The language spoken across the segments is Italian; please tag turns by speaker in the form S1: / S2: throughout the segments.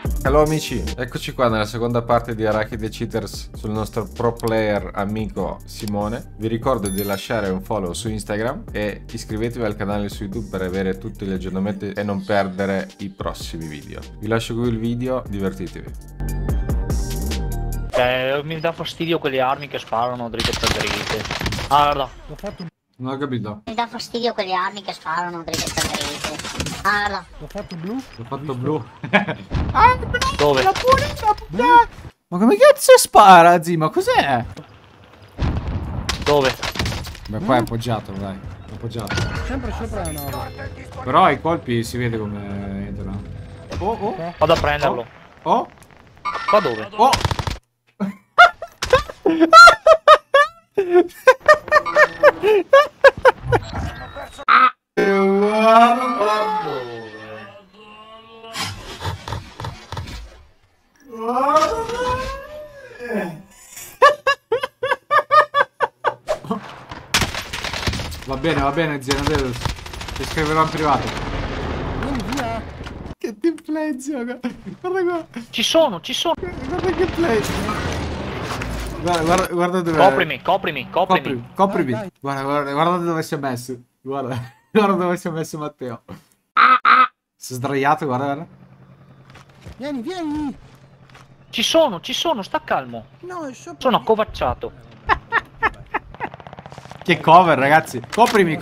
S1: Ciao amici, eccoci qua nella seconda parte di Arachide Cheaters sul nostro pro player amico Simone. Vi ricordo di lasciare un follow su Instagram e iscrivetevi al canale su YouTube per avere tutti gli aggiornamenti e non perdere i prossimi video. Vi lascio qui il video, divertitevi.
S2: Mi dà fastidio quelle armi che sparano dritte per dritte. Ah, guarda.
S1: Non ho capito.
S3: Mi dà fastidio quelle armi che sparano dritte per dritte. Ah, guarda.
S4: L'ho fatto blu?
S1: L'ho fatto blu.
S2: Dove?
S1: Ma come cazzo spara, zi? Ma cos'è?
S2: Dove?
S1: Beh, qua è appoggiato, dai. È appoggiato.
S4: Sempre sopra la nave.
S1: Però ai colpi si vede come entrano. Oh.
S2: Vado a prenderlo.
S1: Oh.
S2: Ma dove?
S1: Oh. Va bene, zio, ti scriverò in privato.
S4: Vieni via.
S1: Che team play, zio, guarda qua.
S2: Ci sono.
S1: Guarda che play. Guarda dove.
S2: Coprimi.
S1: Coprimi.
S4: Dai.
S1: Guarda dove si è messo. Guarda dove si è messo Matteo. Si è sdraiato, guarda.
S4: Vieni.
S2: Ci sono, sta calmo.
S4: No, è sopra.
S2: Sono accovacciato.
S1: Che cover, ragazzi. Coprimi.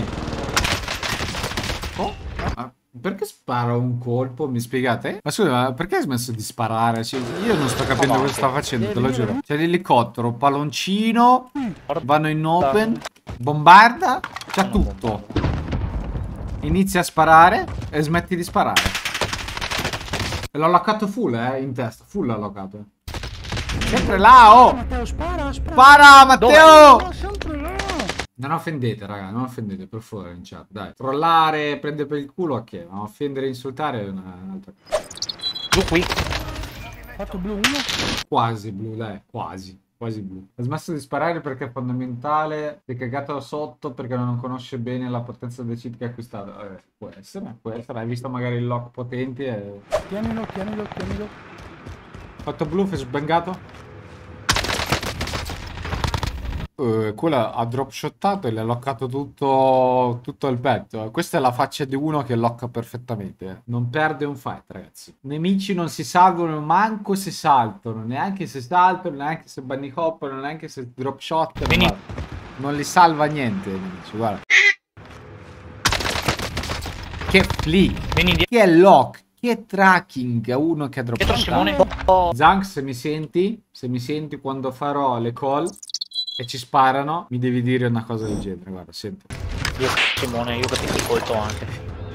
S1: Oh. Perché spara un colpo? Mi spiegate? Ma scusa, ma perché hai smesso di sparare? Cioè, io non sto capendo cosa sta facendo, te lo giuro. C'è l'elicottero, palloncino, vanno in open, bombarda, c'ha tutto. Inizia a sparare e smetti di sparare. E l'ho loccato full, in testa. Full l'ho loccato. Sempre là, oh!
S4: Matteo, spara.
S1: Spara, Matteo!
S4: No, sempre là.
S1: Non offendete, raga, non offendete, per favore, in chat, dai. Trollare, prendere per il culo, ok, ma offendere e insultare è un'altra cosa.
S2: Giù qui.
S4: Fatto blu 1.
S1: Quasi blu, dai, quasi blu. Ha smesso di sparare perché è fondamentale, si è cagato sotto perché non conosce bene la potenza del cheat che ha acquistato. Può essere, hai visto magari il lock potenti e...
S4: Tienilo.
S1: Fatto blu, fai sbangato. Quello ha drop shottato e le ha loccato tutto il petto. Questa è la faccia di uno che locca perfettamente. Non perde un fight, ragazzi. Nemici non si salvano manco se saltano. Neanche se saltano, neanche se bunny hop, neanche se drop shot.
S2: Vieni.
S1: Non li salva niente, nemici, guarda. Che flick.
S2: Vieni indietro.
S1: Che è lock. Che è tracking. Uno che ha drop
S2: Dietro
S1: shottato.
S2: Simone. Oh.
S1: Zank, se mi senti quando farò le call e ci sparano, mi devi dire una cosa del genere, guarda, senti.
S2: Io Simone, io che ti ascolto anche.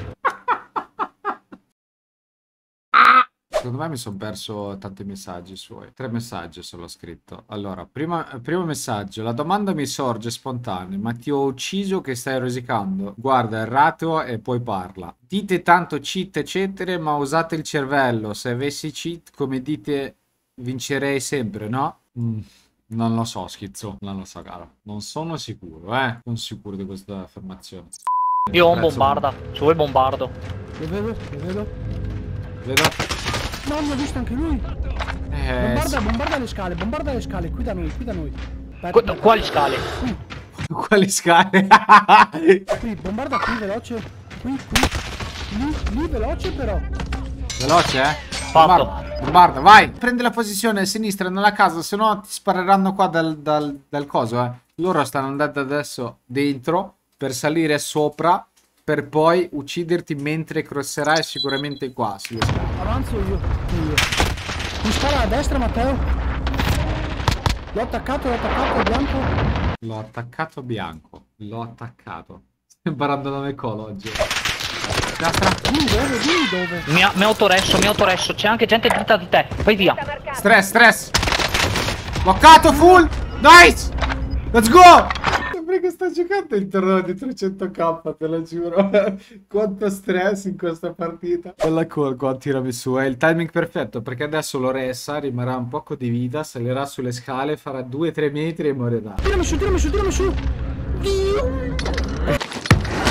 S1: Secondo me mi sono perso tanti messaggi suoi. 3 messaggi solo ho scritto. Allora, primo messaggio. La domanda mi sorge spontanea. Ma ti ho ucciso che stai rosicando? Guarda il ratio e poi parla. Dite tanto cheat eccetera, ma usate il cervello. Se avessi cheat, come dite, vincerei sempre, no? Non lo so, schizzo. Non lo so, caro. Non sono sicuro, Non sicuro di questa affermazione.
S2: Io ho un bombarda. Su il bombardo.
S4: Lo vedo.
S1: Vedo?
S4: No, l'ho visto anche lui. Bombarda le scale, qui da noi.
S2: Quali scale?
S1: Quali scale?
S4: Qui, bombarda qui, veloce. Qui. Lì, veloce però.
S1: Veloce,
S2: Fatto.
S1: Bombarda, vai. Prendi la posizione a sinistra nella casa, se no ti spareranno qua dal coso, Loro stanno andando adesso dentro per salire sopra, per poi ucciderti mentre crosserai sicuramente qua sulle scale.
S4: Avanzo io. Mi spara a destra, Matteo. L'ho attaccato, bianco.
S1: L'ho attaccato bianco. Sto imparando nome call oggi.
S4: Dimmi dove?
S2: Mi ha autoresso. C'è anche gente dritta di te. Vai via.
S1: Stress. Bloccato full. Nice. Let's go. Sembra che sto giocando intorno di 300k, te lo giuro. Quanto stress in questa partita. Bella call qua, tirami su. È il timing perfetto perché adesso lo ressa, rimarrà un poco di vita, salirà sulle scale, farà 2-3 metri e morirà.
S4: Tirami su.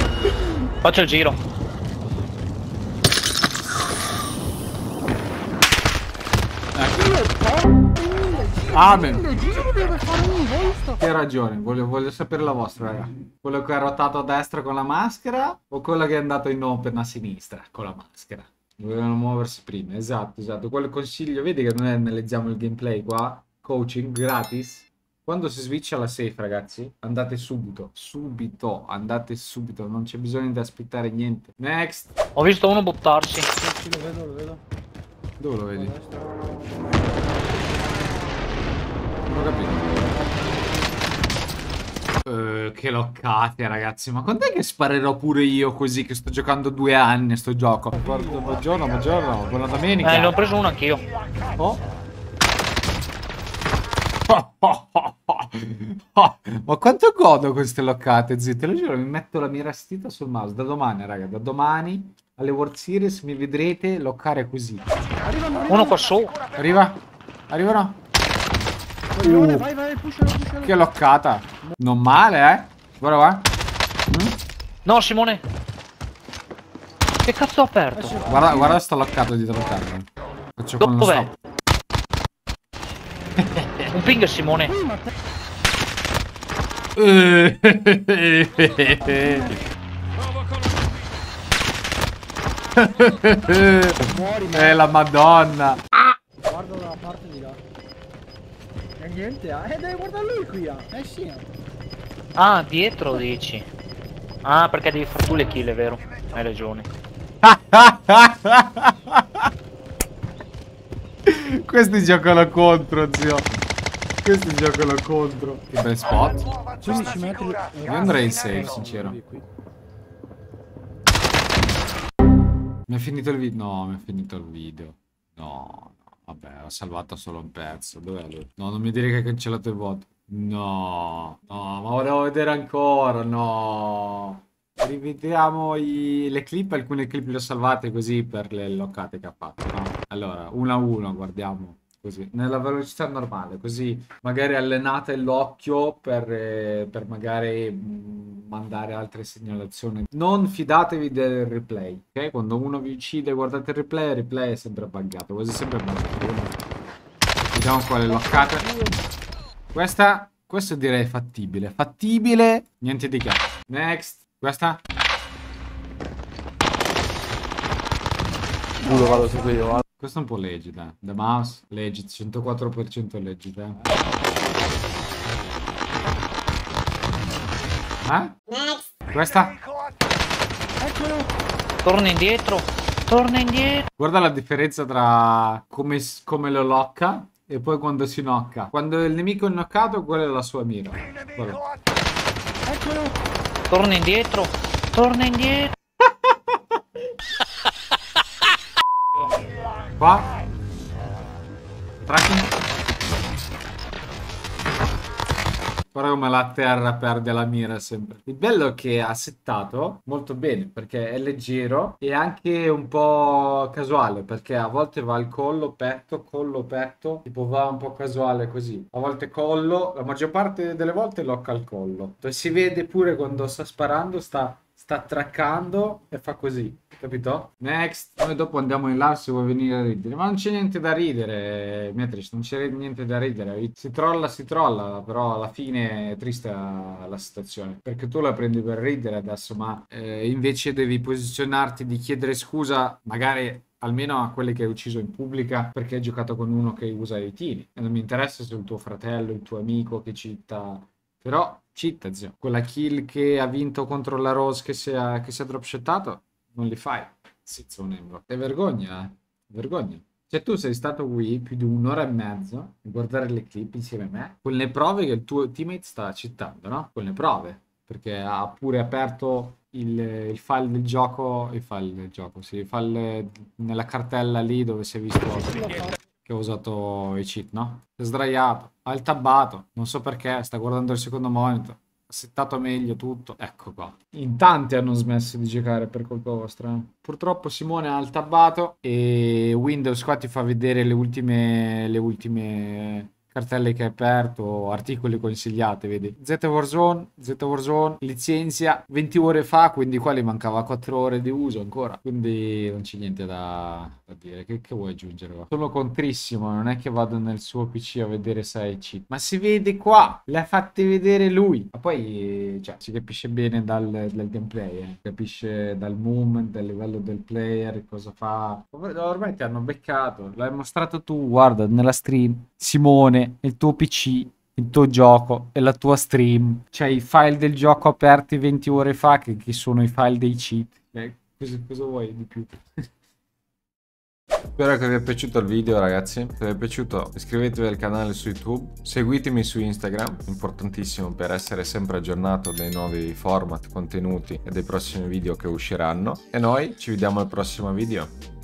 S2: Faccio il giro.
S1: Amen.
S4: Giro deve fare un volto.
S1: Che ragione, voglio sapere la vostra, raga. Quello che ha rotato a destra con la maschera o quello che è andato in open a sinistra con la maschera? Dovevano muoversi prima, esatto, esatto. Quello consiglio, vedi che noi analizziamo il gameplay qua, coaching gratis. Quando si switcha la safe, ragazzi, andate subito, andate subito, non c'è bisogno di aspettare niente. Next.
S2: Ho visto uno buttarsi.
S4: Sì, lo vedo, lo vedo.
S1: Dove lo vedi?
S4: A destra.
S1: Non ho capito. Che loccate, ragazzi. Ma quando è che sparerò pure io così che sto giocando 2 anni a sto gioco? Buongiorno, buona domenica.
S2: Ne ho preso uno anch'io.
S1: Oh. Ma quanto godo queste loccate, zio. Te lo giuro, mi metto la mira stita sul mouse. Da domani, raga, da domani alle World Series mi vedrete loccare così.
S2: Uno qua su.
S1: Arrivano.
S4: Vai, pushalo.
S1: Che loccata. Non male, eh. Guarda qua.
S2: No, Simone. Che cazzo ho aperto?
S1: Guarda sto loccato dietro la terra. Faccio con lo
S2: Dov'è?
S1: stop.
S2: Un ping, Simone.
S1: La Madonna.
S4: Guarda dalla parte di là. E niente, dai, guarda lui qui, sì.
S2: Ah, dietro dici. Ah, perché devi far tu le kill, è vero. Hai ragione.
S1: Questi giocano contro, zio. Questi giocano contro. Che bel spot.
S4: 15 metri.
S1: Io andrei in safe, sincero. Mi è finito il video. No, mi è finito il video. No, vabbè, ho salvato solo un pezzo. Dov'è lui? No, non mi dire che hai cancellato il voto. No, ma volevo vedere ancora. No. Rivediamo le clip. Alcune clip le ho salvate così per le loccate che ha fatto, no? Allora, 1 a 1, guardiamo. Così, nella velocità normale, così magari allenate l'occhio per magari mandare altre segnalazioni. Non fidatevi del replay, ok? Quando uno vi uccide guardate il replay è sempre buggato, quasi sempre buggato. Vediamo quale loccata. Questa direi fattibile, niente di che. Next, questa.
S5: Culo vado su io.
S1: Questo è un po' legit, eh. The Mouse, legit, 104% legit,
S3: Next.
S1: Questa?
S4: Eccolo.
S2: Torna indietro.
S1: Guarda la differenza tra come lo locca e poi quando si knocca. Quando il nemico è knoccato, quella è la sua mira. Guarda.
S4: Eccolo.
S2: Torna indietro.
S1: Qua. Tracking. Guarda come la terra perde la mira sempre. Il bello è che ha settato molto bene perché è leggero e anche un po' casuale perché a volte va al collo, petto, tipo va un po' casuale così. A volte collo, la maggior parte delle volte locca al collo. E si vede pure quando sta sparando, sta traccando e fa così, capito? Next. Noi dopo andiamo in là se vuoi venire a ridere, ma non c'è niente da ridere, Metric, non c'è niente da ridere. Si trolla, però alla fine è triste la situazione, perché tu la prendi per ridere adesso, ma invece devi posizionarti di chiedere scusa, magari almeno a quelli che hai ucciso in pubblica perché hai giocato con uno che usa i tiri. E non mi interessa se è il tuo fratello, il tuo amico che citta, però citta, zio. Quella kill che ha vinto contro la Rose che si è dropshottato, non li fai. Zizzo Nembro. È vergogna, eh. Vergogna. Cioè tu sei stato qui più di un'ora e mezzo a guardare le clip insieme a me, con le prove che il tuo teammate sta citando, no? Con le prove. Perché ha pure aperto il file del gioco, sì, il file nella cartella lì dove si è visto che ha usato i cheat, no? Si è sdraiato, ha il tabbato, non so perché, sta guardando il secondo monitor, ha settato meglio tutto, ecco qua. In tanti hanno smesso di giocare per colpa vostra. Purtroppo Simone ha il tabbato e Windows qua ti fa vedere le ultime cartelli che hai aperto, articoli consigliati, vedi. Z Warzone, licenzia 20 ore fa, quindi qua gli mancava 4 ore di uso ancora. Quindi non c'è niente da dire. Che vuoi aggiungere qua? Sono contrissimo, non è che vado nel suo PC a vedere se hai cheat. Ma si vede qua, le ha fatte vedere lui. Ma poi, cioè, si capisce bene dal gameplay, capisce dal movement, dal livello del player, cosa fa. Ormai ti hanno beccato, l'hai mostrato tu, guarda, nella stream. Simone, il tuo PC, il tuo gioco e la tua stream. C'hai i file del gioco aperti 20 ore fa, che sono i file dei cheat. Cosa vuoi di più? Spero che vi sia piaciuto il video, ragazzi. Se vi è piaciuto iscrivetevi al canale su YouTube, seguitemi su Instagram, importantissimo per essere sempre aggiornato dei nuovi format, contenuti e dei prossimi video che usciranno. E noi ci vediamo al prossimo video.